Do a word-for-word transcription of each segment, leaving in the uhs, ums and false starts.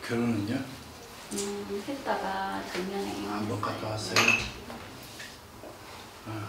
결혼은요? 음, 했다가 작년에 한번 갔다 왔어요. 어.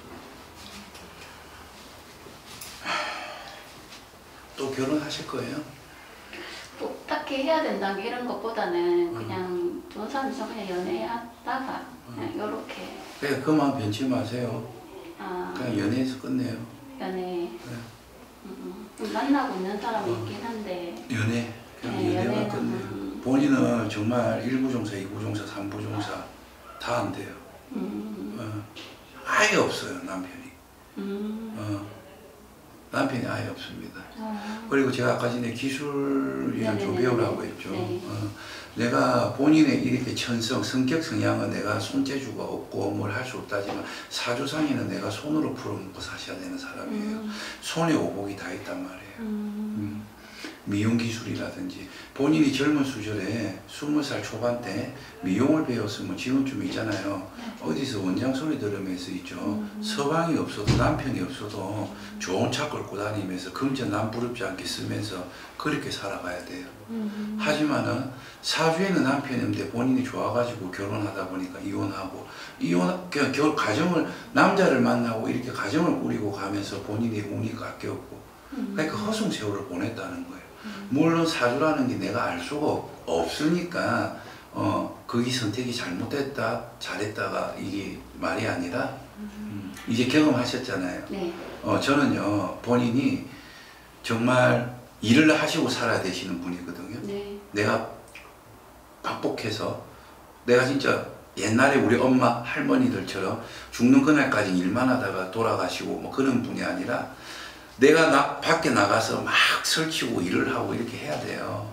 또 결혼하실 거예요? 뭐 딱히 해야 된다는 게 이런 것보다는 음. 그냥 좋은 사람 있으면 그냥 연애하다가 그냥 음. 요렇게 그냥 그 마음 변치 마세요. 아, 그냥 연애해서 끝내요. 연애 네. 음, 음. 만나고 있는 사람이 어. 있긴 한데 연애. 그냥 네, 연애만 연애는 끝내요. 음. 본인은 정말 일 부 종사, 이 부 종사, 삼 부 종사 다 안 돼요. 음, 어. 아예 없어요, 남편이. 음. 어. 남편이 아예 없습니다. 어. 그리고 제가 아까 전에 기술이랑 좀 배우라고 했죠. 네. 어, 내가 본인의 이렇게 천성, 성격 성향은 내가 손재주가 없고 뭘 할 수 없다지만 사주상에는 내가 손으로 풀어먹고 사셔야 되는 사람이에요. 음. 손에 오복이 다 있단 말이에요. 음. 음. 미용 기술이라든지 본인이 젊은 시절에 스무 살 초반 때 미용을 배웠으면 지금쯤 있잖아요. 네. 어디서 원장 소리 들으면서 있죠. 음. 서방이 없어도 남편이 없어도 좋은 차 끌고 다니면서 금전 남 부럽지 않게 쓰면서 그렇게 살아가야 돼요. 음. 하지만은 사주에는 남편이 없는데 본인이 좋아가지고 결혼하다 보니까 이혼하고 이혼 그냥 결 가정을 남자를 만나고 이렇게 가정을 꾸리고 가면서 본인의 운이 깎였고 그러니까 허송 세월을 보냈다는 거예요. 물론 사주라는 게 내가 알 수가 없, 없으니까 어 거기 선택이 잘못됐다 잘했다가 이게 말이 아니라 음, 이제 경험하셨잖아요. 네. 어 저는요 본인이 정말 일을 하시고 살아야 되시는 분이거든요. 네. 내가 박복해서 내가 진짜 옛날에 우리 엄마 할머니들처럼 죽는 그날까지 일만 하다가 돌아가시고 뭐 그런 분이 아니라 내가 나, 밖에 나가서 막 설치고 일을 하고 이렇게 해야 돼요.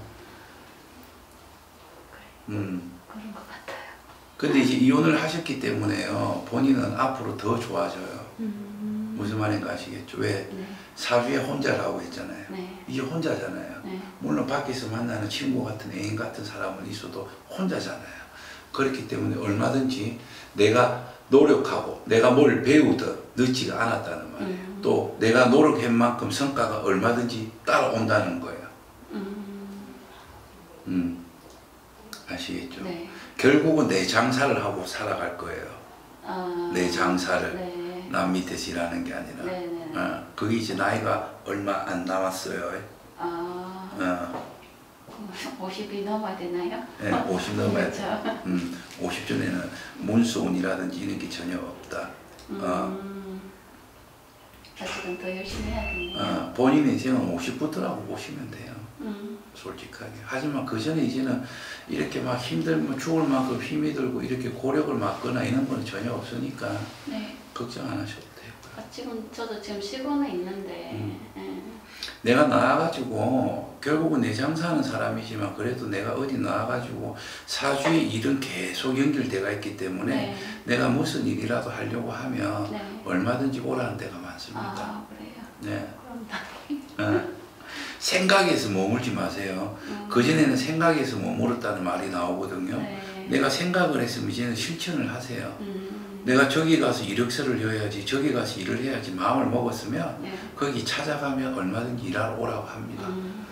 음. 그런 것 같아요. 근데 이제 이혼을 하셨기 때문에요. 본인은 앞으로 더 좋아져요. 음. 무슨 말인가 아시겠죠? 왜? 네. 사주에 혼자라고 했잖아요. 네. 이제 혼자잖아요. 네. 물론 물론 밖에서 만나는 친구 같은 애인 같은 사람은 있어도 혼자잖아요. 그렇기 때문에 얼마든지 내가 노력하고 내가 뭘 배우든 늦지가 않았다는 말이에요. 음. 또 내가 노력한 만큼 성과가 얼마든지 따라온다는 거예요. 음. 음. 아시겠죠? 네. 결국은 내 장사를 하고 살아갈 거예요. 아. 내 장사를. 네. 남 밑에서 일하는 게 아니라. 네, 네. 어, 그게 이제 나이가 얼마 안 남았어요. 아. 어. 오십이 넘어야 되나요? 네, 오십 넘어야 그렇죠. 돼. 음, 오십 전에는 문서운이라든지 이런 게 전혀 없다. 음. 어. 아직은 더 열심히 해야겠네요. 어, 본인의 인생은 오십부터라고 보시면 돼요. 음. 솔직하게. 하지만 그 전에 이제는 이렇게 막 힘들면 죽을 만큼 힘이 들고 이렇게 고력을 맞거나 이런 건 전혀 없으니까 네. 걱정 안 하셔도 돼요. 아, 지금 저도 지금 쉬고는 있는데. 음. 예. 내가 나와가지고 결국은 내 장사하는 사람이지만 그래도 내가 어디 나와가지고 사주의 일은 계속 연결되어 있기 때문에 네. 내가 무슨 일이라도 하려고 하면 네. 얼마든지 오라는 데가 많습니다. 아, 그래요? 네. 그럼 다. 어. 생각에서 머물지 마세요. 음. 그전에는 생각에서 머물렀다는 말이 나오거든요. 네. 내가 생각을 했으면 이제는 실천을 하세요. 음. 내가 저기 가서 이력서를 넣어야지 저기 가서 일을 해야지 마음을 먹었으면 네. 거기 찾아가면 얼마든지 일하러 오라고 합니다. 음.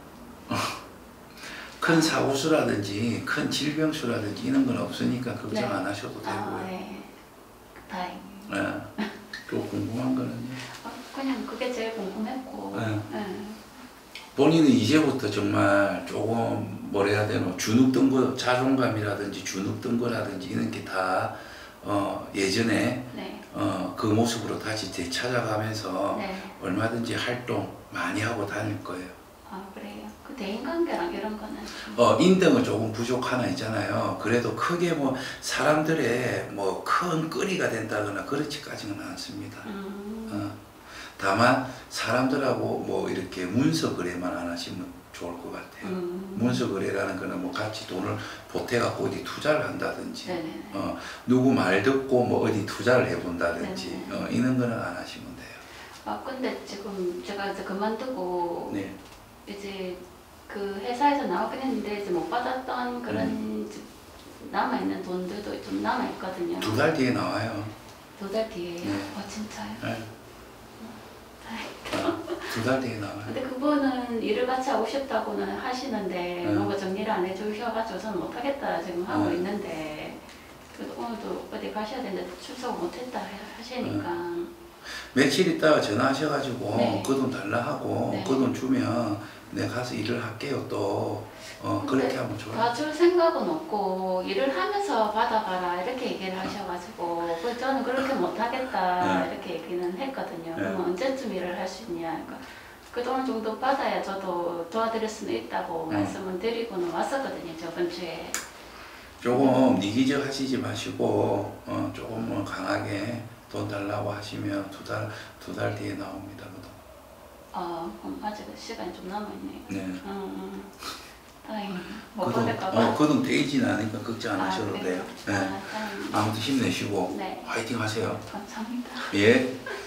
큰 사고수라든지 큰 질병수라든지 이런 건 없으니까 걱정 네. 안 하셔도 되고요. 아, 네. 다행이에요. 네. 또 궁금한 거는요. 아, 그냥 그게 제일 궁금했고. 네. 네. 본인은 이제부터 정말 조금 뭘 해야 되노 주눅든 거 자존감이라든지 주눅든 거라든지 이런 게 다 어, 예전에 네. 어, 그 모습으로 다시 되찾아가면서 네. 얼마든지 활동 많이 하고 다닐 거예요. 아, 그래요? 그 대인관계랑 이런 거는 좀. 어, 인등은 조금 부족하나 있잖아요. 그래도 크게 뭐 사람들의 뭐 큰 거리가 된다거나 그렇지까지는 않습니다. 음. 어, 다만 사람들하고 뭐 이렇게 문서 거래만 안 하시면 좋을 것 같아요. 음. 문서 거래라는 거는 뭐 같이 돈을 보태갖고 어디 투자를 한다든지, 네네네. 어, 누구 말 듣고 뭐 어디 투자를 해본다든지, 네네. 어, 이런 거는 안 하시면 돼요. 아, 근데 지금 제가 이제 그만두고 네. 이제 그 회사에서 나오긴 했는데 이제 못 받았던 그런 음. 남아있는 돈들도 좀 남아있거든요. 두 달 뒤에 나와요. 두 달 뒤에요? 네. 어, 진짜요? 네. 다행이다. 두 두 달 뒤에 나와요. 근데 그분은 일을 같이 하고 싶다고는 하시는데 음. 뭔가 정리를 안 해주셔가지고 저는 못하겠다 지금 하고 음. 있는데 그래도 오늘도 어디 가셔야 되는데 출석 못했다 하시니까 며칠 있다가 전화하셔가지고 네. 그 돈 달라 하고 네. 그 돈 주면 내가 가서 일을 할게요 또. 어, 그렇게 하면 좋아요. 봐줄 생각은 없고 일을 하면서 받아가라 이렇게 얘기를 하셔가지고 그 저는 그렇게 못하겠다 네. 이렇게 얘기는 했거든요. 네. 그러면 언제쯤 일을 할 수 있냐. 그러니까 그 돈 정도 받아야 저도 도와드릴 수는 있다고 네. 말씀을 드리고는 왔었거든요. 저번 주에. 조금 이기적 하시지 마시고 어, 조금 뭐 강하게 돈 달라고 하시면 두 달 두 달 뒤에 나옵니다. 그 돈. 아, 그럼 아직 시간이 좀 남아있네요. 네. 음, 음. 다행히 못 그 돈, 받을까봐. 어, 그 돈 떼이진 않으니까 걱정 안 하셔도 그래요? 돼요. 네. 아, 다행이네. 아무튼 힘내시고 네. 화이팅 하세요. 감사합니다. 예.